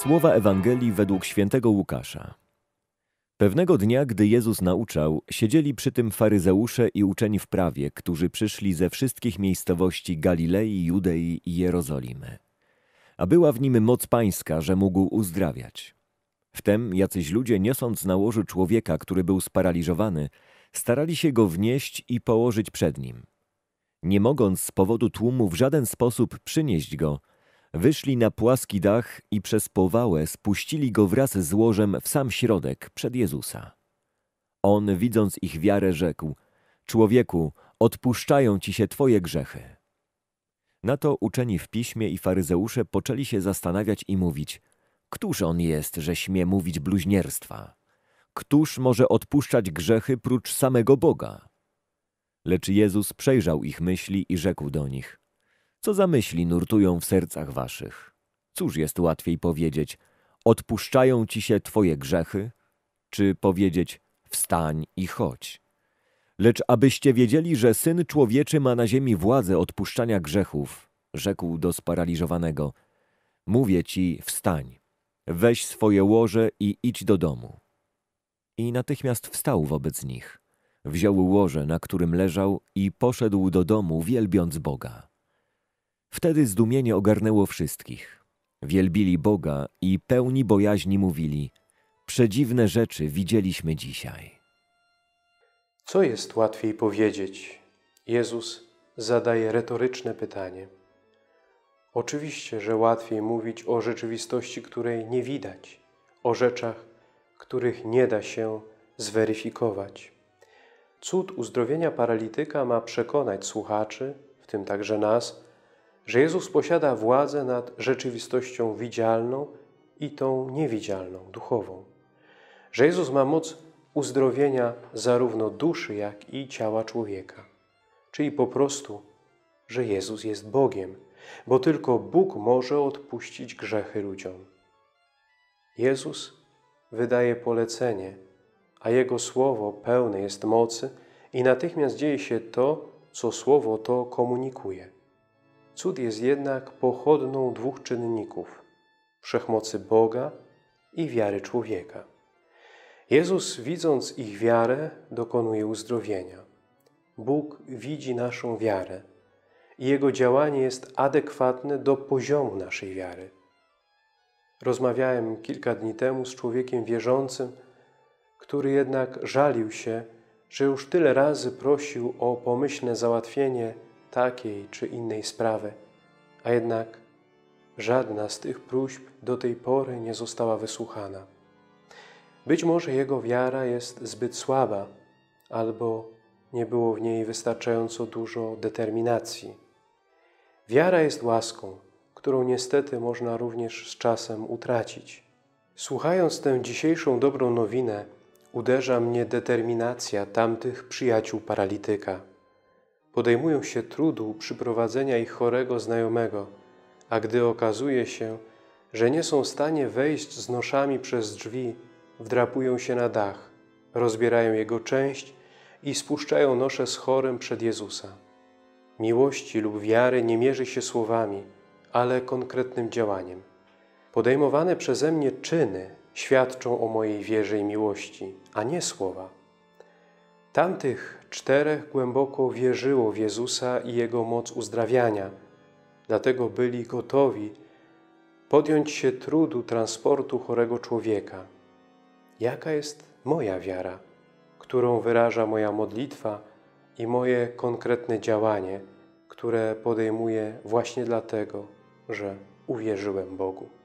Słowa Ewangelii według świętego Łukasza. Pewnego dnia, gdy Jezus nauczał, siedzieli przy tym faryzeusze i uczeni w prawie, którzy przyszli ze wszystkich miejscowości Galilei, Judei i Jerozolimy. A była w nim moc pańska, że mógł uzdrawiać. Wtem jacyś ludzie, niosąc na łożu człowieka, który był sparaliżowany, starali się go wnieść i położyć przed nim. Nie mogąc z powodu tłumu w żaden sposób przynieść go, wyszli na płaski dach i przez powałę spuścili go wraz z łożem w sam środek przed Jezusa. On, widząc ich wiarę, rzekł: „Człowieku, odpuszczają ci się twoje grzechy”. Na to uczeni w piśmie i faryzeusze poczęli się zastanawiać i mówić: „Któż on jest, że śmie mówić bluźnierstwa? Któż może odpuszczać grzechy prócz samego Boga?” Lecz Jezus przejrzał ich myśli i rzekł do nich: „Co za myśli nurtują w sercach waszych? Cóż jest łatwiej powiedzieć: odpuszczają ci się twoje grzechy, czy powiedzieć: wstań i chodź? Lecz abyście wiedzieli, że Syn Człowieczy ma na ziemi władzę odpuszczania grzechów”, rzekł do sparaliżowanego: „Mówię ci, wstań, weź swoje łoże i idź do domu”. I natychmiast wstał wobec nich. Wziął łoże, na którym leżał, i poszedł do domu, wielbiąc Boga. Wtedy zdumienie ogarnęło wszystkich. Wielbili Boga i pełni bojaźni mówili: „Przedziwne rzeczy widzieliśmy dzisiaj”. Co jest łatwiej powiedzieć? Jezus zadaje retoryczne pytanie. Oczywiście, że łatwiej mówić o rzeczywistości, której nie widać, o rzeczach, których nie da się zweryfikować. Cud uzdrowienia paralityka ma przekonać słuchaczy, w tym także nas, że Jezus posiada władzę nad rzeczywistością widzialną i tą niewidzialną, duchową. Że Jezus ma moc uzdrowienia zarówno duszy, jak i ciała człowieka. Czyli po prostu, że Jezus jest Bogiem, bo tylko Bóg może odpuścić grzechy ludziom. Jezus wydaje polecenie, a Jego Słowo pełne jest mocy i natychmiast dzieje się to, co Słowo to komunikuje. Cud jest jednak pochodną dwóch czynników – wszechmocy Boga i wiary człowieka. Jezus, widząc ich wiarę, dokonuje uzdrowienia. Bóg widzi naszą wiarę i Jego działanie jest adekwatne do poziomu naszej wiary. Rozmawiałem kilka dni temu z człowiekiem wierzącym, który jednak żalił się, że już tyle razy prosił o pomyślne załatwienie takiej czy innej sprawy, a jednak żadna z tych próśb do tej pory nie została wysłuchana. Być może jego wiara jest zbyt słaba, albo nie było w niej wystarczająco dużo determinacji. Wiara jest łaską, którą niestety można również z czasem utracić. Słuchając tę dzisiejszą dobrą nowinę, uderza mnie determinacja tamtych przyjaciół paralityka. Podejmują się trudu przyprowadzenia ich chorego znajomego, a gdy okazuje się, że nie są w stanie wejść z noszami przez drzwi, wdrapują się na dach, rozbierają jego część i spuszczają nosze z chorym przed Jezusa. Miłości lub wiary nie mierzy się słowami, ale konkretnym działaniem. Podejmowane przeze mnie czyny świadczą o mojej wierze i miłości, a nie słowa. Tamtych 4 głęboko wierzyło w Jezusa i Jego moc uzdrawiania, dlatego byli gotowi podjąć się trudu transportu chorego człowieka. Jaka jest moja wiara, którą wyraża moja modlitwa i moje konkretne działanie, które podejmuję właśnie dlatego, że uwierzyłem Bogu?